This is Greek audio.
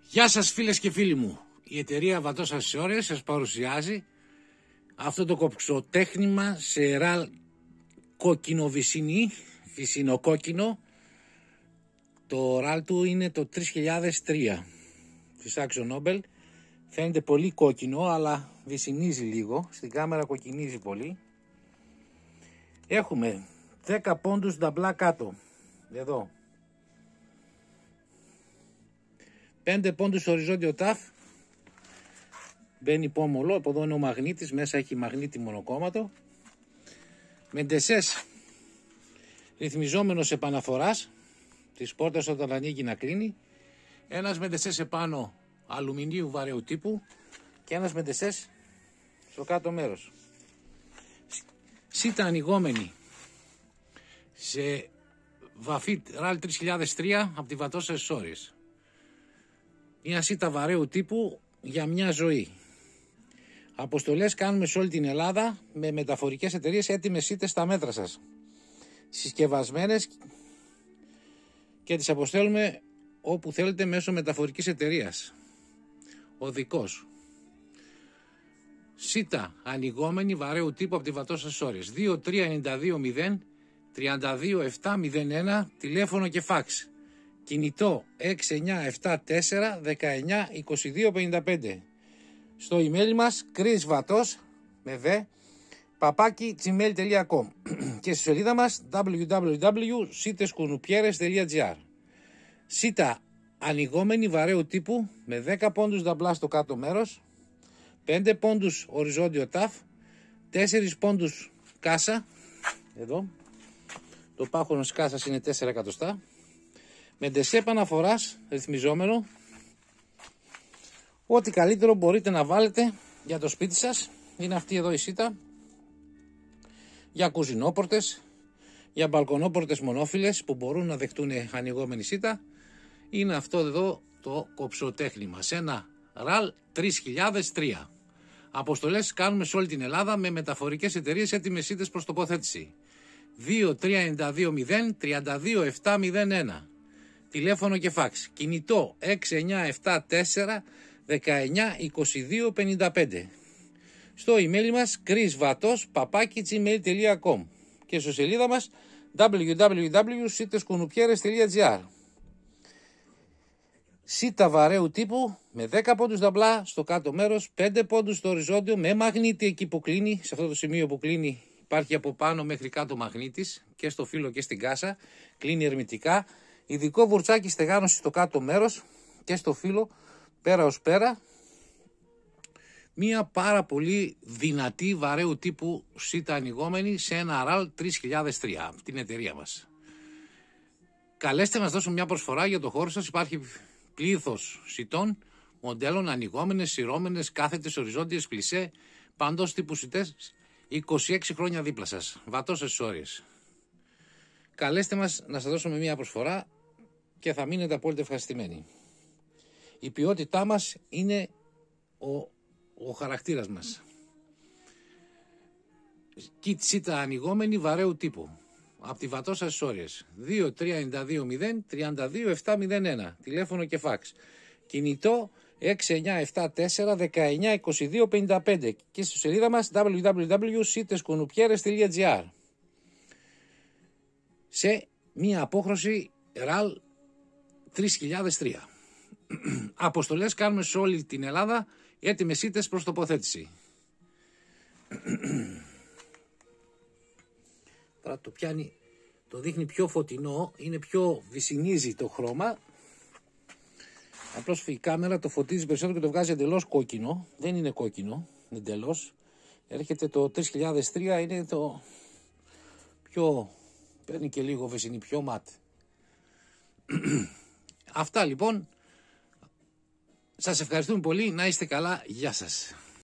Γεια σας φίλες και φίλοι μου. Η εταιρεία Βατός Ασσεσόρες σας παρουσιάζει αυτό το κοψοτέχνημα σε ραλ κόκκινο βυσσινοκόκκινο. Το ραλ του είναι το 3003 της Άξιο Nobel. Φαίνεται πολύ κόκκινο, αλλά βυσσινίζει λίγο. Στην κάμερα κοκκινίζει πολύ. Έχουμε 10 πόντους νταμπλά κάτω, εδώ. 5 πόντους οριζόντιο ταφ. Μπαίνει πόμολο, από εδώ είναι ο μαγνήτης, μέσα έχει μαγνήτη μονοκόμματο. Με ντεσές ρυθμιζόμενος επαναφοράς της πόρτας όταν ανοίγει να κλείνει. Ένας με ντεσές επάνω αλουμινίου βαρέου τύπου και ένας με ντεσές στο κάτω μέρος. Σίτα ανοιγόμενη σε βαφή ραλ 3003 από τη Βατός Ασσεσόρες. Μια σίτα βαρέου τύπου για μια ζωή. Αποστολές κάνουμε σε όλη την Ελλάδα με μεταφορικές εταιρείες, έτοιμες σίτες στα μέτρα σας. Συσκευασμένες και τις αποστέλουμε όπου θέλετε μέσω μεταφορικής εταιρείας. Οδικός. Σίτα ανοιγόμενη βαρέου τύπου από τη Βατός Ασσεσόρες. 2392 32701, τηλέφωνο και φάξ. Κινητό 6974 19 22 55. Στο email μας chrisvatos με β @gmail.com και στη σελίδα μας www.siteskunoupieres.gr. Σίτα ανοιγόμενη βαρέου τύπου με 10 πόντους νταμπλά στο κάτω μέρος, 5 πόντους οριζόντιο ταφ, 4 πόντους κάσα, εδώ, το πάχωνο της κάσας είναι 4 εκατοστά, με ντεσέ επαναφοράς ρυθμιζόμενο. Ό,τι καλύτερο μπορείτε να βάλετε για το σπίτι σας. Είναι αυτή εδώ η σίτα για κουζινόπορτες, για μπαλκονόπορτες μονόφυλλες που μπορούν να δεχτούν ανοιγόμενη σίτα. Είναι αυτό εδώ το κοψοτέχνημα σε ένα ραλ 3003. Αποστολές κάνουμε σε όλη την Ελλάδα με μεταφορικές εταιρείες, έτοιμες σίτες προς τοποθέτηση. 2392 32701. Τηλέφωνο και φάξ. Κινητό 6974 19 22 55. Στο email μας chrisvatos@gmail.com και στο σελίδα μας www.siteskunoupieres.gr. Σίτα βαρέου τύπου με 10 πόντους νταμπλά στο κάτω μέρος, 5 πόντους στο οριζόντιο με μαγνήτη εκεί που κλείνει. Σε αυτό το σημείο που κλείνει υπάρχει από πάνω μέχρι κάτω μαγνήτης και στο φύλλο και στην κάσα. Κλείνει ερμητικά. Ειδικό βουρτσάκι στεγάνωση στο κάτω μέρος και στο φύλλο πέρα ως πέρα. Μία πάρα πολύ δυνατή βαρέου τύπου σίτα ανοιγόμενη σε ένα ραλ 3003 από την εταιρεία μας. Καλέστε μας, δώσουμε μια προσφορά για το χώρο σας. Υπάρχει πλήθος σιτών, μοντέλων ανοιγόμενες, σειρώμενες, κάθετες, οριζόντιες, πλισέ, παντός τύπου σιτές. 26 χρόνια δίπλα σας. Βατός Ασσεσόρες. Καλέστε μας να σας δώσουμε μια προσφορά και θα μείνετε απόλυτα ευχαριστημένοι. Η ποιότητά μας είναι ο χαρακτήρας μας. Kit σίτα ανοιγόμενη βαρέου τύπου από τη Βατός Ασσεσόρες. 2392 32701. Τηλέφωνο και φάξ. Κινητό 6974 19 22 55 και στη σελίδα μας www.siteskunoupieres.gr. σε μία απόχρωση ραλ 3003. Αποστολές κάνουμε σε όλη την Ελλάδα, έτοιμες σίτες προς τοποθέτηση. Τώρα το πιάνει, το δείχνει πιο φωτεινό, είναι πιο βυσσινίζει το χρώμα. Απλώς η κάμερα το φωτίζει περισσότερο και το βγάζει εντελώς κόκκινο. Δεν είναι κόκκινο, εντελώς. Έρχεται το 3003, είναι το πιο, παίρνει και λίγο βυσσινή, πιο ματ. Αυτά λοιπόν. Σας ευχαριστούμε πολύ, να είστε καλά, γεια σας.